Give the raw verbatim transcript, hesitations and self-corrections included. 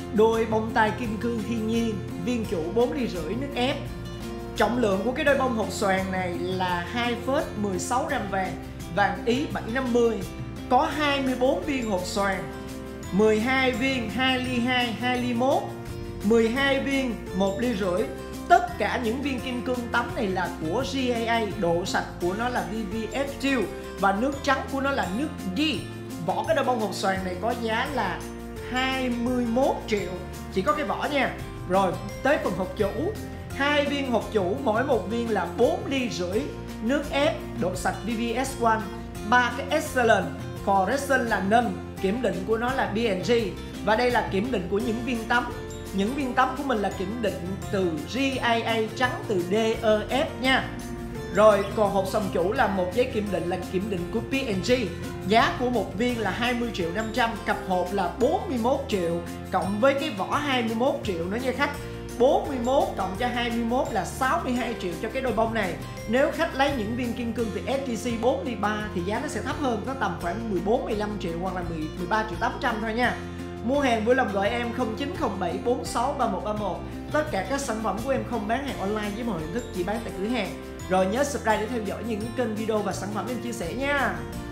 Đôi bông tai kim cương thiên nhiên, viên chủ bốn ly rưỡi nước ép. Trọng lượng của cái đôi bông hột xoàn này là hai phẩy mười sáu gam vàng, vàng Ý bảy năm mươi. Có hai mươi bốn viên hột xoàn, mười hai viên hai ly hai, hai ly một, mười hai viên một ly rưỡi. Tất cả những viên kim cương tắm này là của giê a a, độ sạch của nó là vê vê ép hai và nước trắng của nó là nước D. Vỏ cái đôi bông hột xoàn này có giá là hai mươi mốt triệu, chỉ có cái vỏ nha. Rồi tới phần hộp chủ, hai viên hộp chủ mỗi một viên là bốn ly rưỡi nước ép, độ sạch vê vê ét một, ba cái Excellent, Fluorescent là none, kiểm định của nó là bê en giê và đây là kiểm định của những viên tắm. Những viên tắm của mình là kiểm định từ giê a a trắng từ đê e ép nha. Rồi còn hộp sòng chủ là một giấy kiểm định là kiểm định của pê en giê. Giá của một viên là hai mươi triệu năm trăm, cặp hộp là bốn mươi mốt triệu, cộng với cái vỏ hai mươi mốt triệu nữa nha khách. bốn mươi mốt cộng cho hai mươi mốt là sáu mươi hai triệu cho cái đôi bông này. Nếu khách lấy những viên kim cương từ ét tê xê bốn ly ba thì giá nó sẽ thấp hơn, nó tầm khoảng mười bốn mười lăm triệu hoặc là mười ba triệu tám trăm thôi nha. Mua hàng vui lòng gọi em không chín không bảy bốn sáu ba một ba một. Tất cả các sản phẩm của em không bán hàng online với mọi hình thức, chỉ bán tại cửa hàng. Rồi nhớ subscribe để theo dõi những kênh video và sản phẩm em chia sẻ nha.